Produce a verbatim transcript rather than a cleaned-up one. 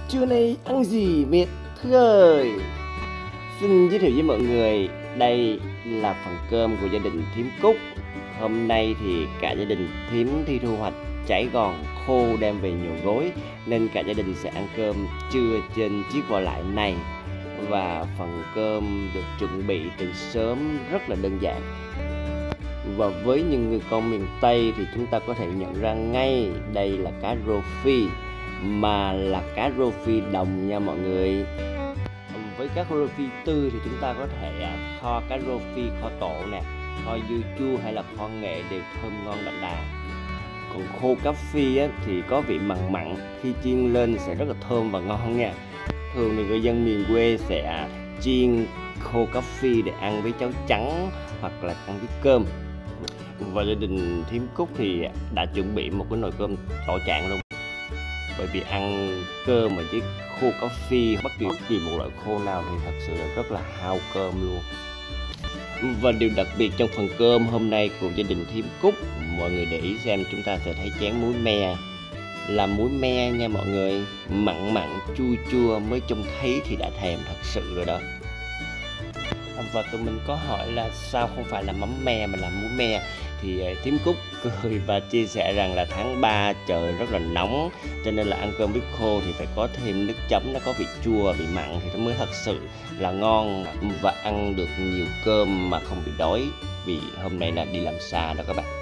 Trưa nay ăn gì mẹ Thư ơi? Xin giới thiệu với mọi người, đây là phần cơm của gia đình Thím Cúc. Hôm nay thì cả gia đình Thím đi thu hoạch chải gòn khô đem về nhồi gối, nên cả gia đình sẽ ăn cơm trưa trên chiếc vò lại này. Và phần cơm được chuẩn bị từ sớm rất là đơn giản. Và với những người con miền Tây thì chúng ta có thể nhận ra ngay đây là cá rô phi, mà là cá rô phi đồng nha mọi người. Với cá rô phi tươi thì chúng ta có thể kho cá rô phi, kho tổ nè, kho dưa chua hay là kho nghệ đều thơm ngon đậm đà. Còn khô cá phi á, thì có vị mặn mặn, khi chiên lên sẽ rất là thơm và ngon nha. Thường thì người dân miền quê sẽ chiên khô cá phi để ăn với cháo trắng hoặc là ăn với cơm. Và gia đình Thím Cúc thì đã chuẩn bị một cái nồi cơm tổ trạng luôn. Bởi vì ăn cơm mà với khô cá phi, bất kỳ bất kỳ một loại khô nào thì thật sự là rất là hao cơm luôn. Và điều đặc biệt trong phần cơm hôm nay của gia đình Thím Cúc, mọi người để ý xem, chúng ta sẽ thấy chén muối me. Là muối me nha mọi người, mặn mặn chua chua mới trông thấy thì đã thèm thật sự rồi đó. Và tụi mình có hỏi là sao không phải là mắm me mà là muối me, thì Thím Cúc cười và chia sẻ rằng là tháng ba trời rất là nóng, cho nên là ăn cơm với khô thì phải có thêm nước chấm, nó có vị chua, vị mặn thì nó mới thật sự là ngon và ăn được nhiều cơm mà không bị đói, vì hôm nay là đi làm xa đó các bạn.